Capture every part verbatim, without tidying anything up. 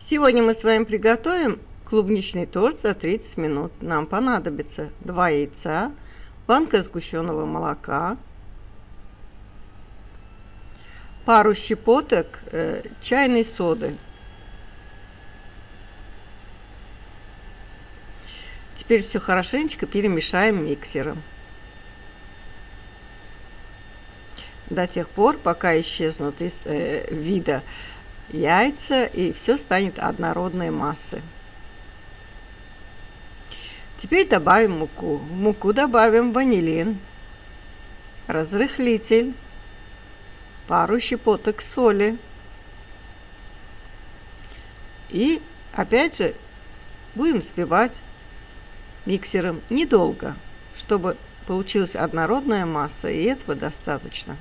Сегодня мы с вами приготовим клубничный торт за тридцать минут. Нам понадобится два яйца, банка сгущенного молока, пару щепоток э, чайной соды. Теперь все хорошенечко перемешаем миксером до тех пор, пока исчезнут из э, вида яйца и все станет однородной массой. Теперь добавим муку. В муку добавим ванилин, разрыхлитель, пару щепоток соли. И опять же будем взбивать миксером недолго, чтобы получилась однородная масса, и этого достаточно.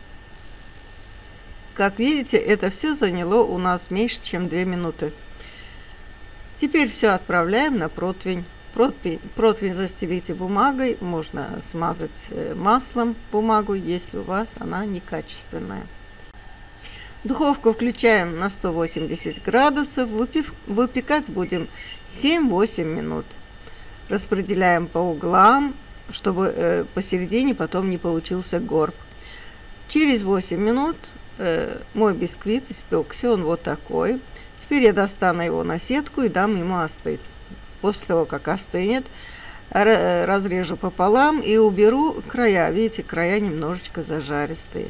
Как видите, это все заняло у нас меньше, чем две минуты. Теперь все отправляем на противень. Противень, противень застелите бумагой, можно смазать маслом бумагу, если у вас она некачественная. Духовку включаем на сто восемьдесят градусов, выпив, выпекать будем семь-восемь минут. Распределяем по углам, чтобы э, посередине потом не получился горб. Через восемь минут э, мой бисквит испекся, он вот такой. Теперь я достану его на сетку и дам ему остыть. После того, как остынет, разрежу пополам и уберу края. Видите, края немножечко зажаристые.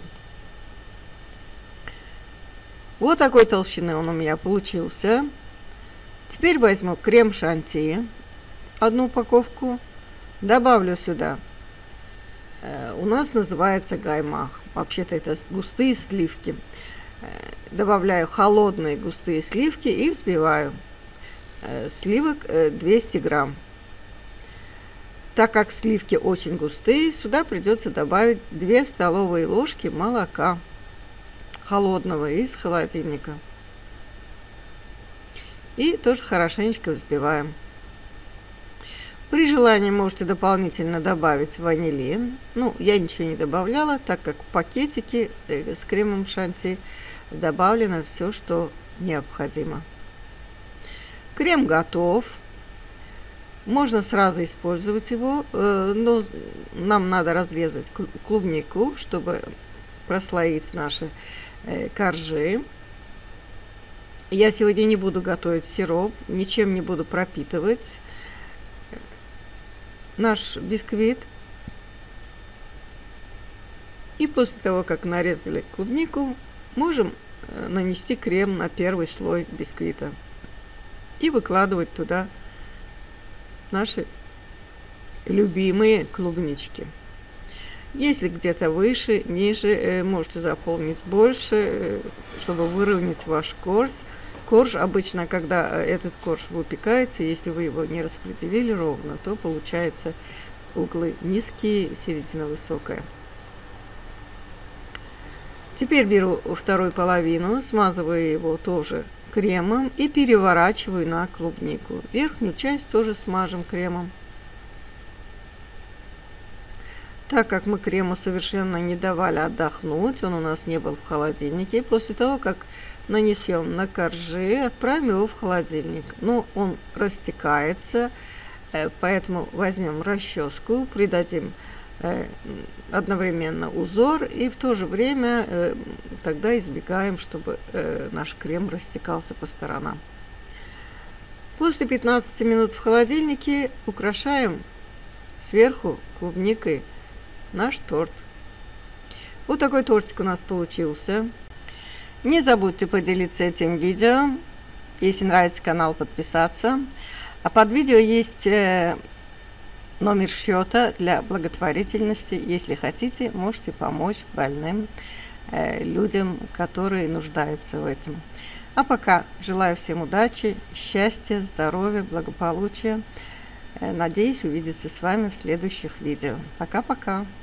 Вот такой толщины он у меня получился. Теперь возьму крем-шанти, одну упаковку, добавлю сюда. У нас называется гаймах. Вообще-то это густые сливки. Добавляю холодные густые сливки и взбиваю. Сливок двести грамм. Так как сливки очень густые, сюда придется добавить две столовые ложки молока холодного из холодильника. И тоже хорошенечко взбиваем. При желании можете дополнительно добавить ванилин. Ну, я ничего не добавляла, так как в пакетике с кремом шанти добавлено все, что необходимо. Крем готов. Можно сразу использовать его, но нам надо разрезать клубнику, чтобы прослоить наши коржи. Я сегодня не буду готовить сироп, ничем не буду пропитывать наш бисквит. И после того, как нарезали клубнику, можем нанести крем на первый слой бисквита и выкладывать туда наши любимые клубнички. Если где-то выше, ниже, можете заполнить больше, чтобы выровнять ваш корж. Корж обычно, когда этот корж выпекается, если вы его не распределили ровно, то получается углы низкие, середина высокая. Теперь беру вторую половину, смазываю его тоже кремом и переворачиваю на клубнику. Верхнюю часть тоже смажем кремом. Так как мы крему совершенно не давали отдохнуть, он у нас не был в холодильнике, после того, как нанесем на коржи, отправим его в холодильник. Но он растекается, поэтому возьмем расческу, придадим одновременно узор и в то же время тогда избегаем, чтобы наш крем растекался по сторонам. После пятнадцати минут в холодильнике украшаем сверху клубникой наш торт. Вот такой тортик у нас получился. Не забудьте поделиться этим видео. Если нравится канал, подписаться. А под видео есть номер счета для благотворительности. Если хотите, можете помочь больным э, людям, которые нуждаются в этом. А пока желаю всем удачи, счастья, здоровья, благополучия. Э, надеюсь увидеться с вами в следующих видео. Пока-пока.